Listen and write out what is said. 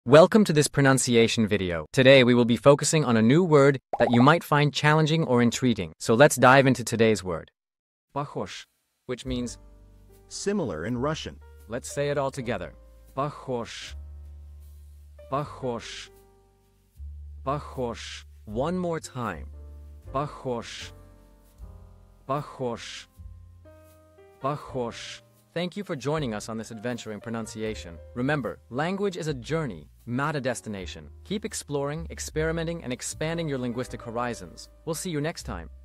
Welcome to this pronunciation video. Today we will be focusing on a new word that you might find challenging or intriguing. So let's dive into today's word. Похож, which means similar in Russian. Let's say it all together. Похож. Похож. Похож. One more time. Похож. Похож. Похож. Thank you for joining us on this adventure in pronunciation. Remember, language is a journey, not a destination. Keep exploring, experimenting, and expanding your linguistic horizons. We'll see you next time.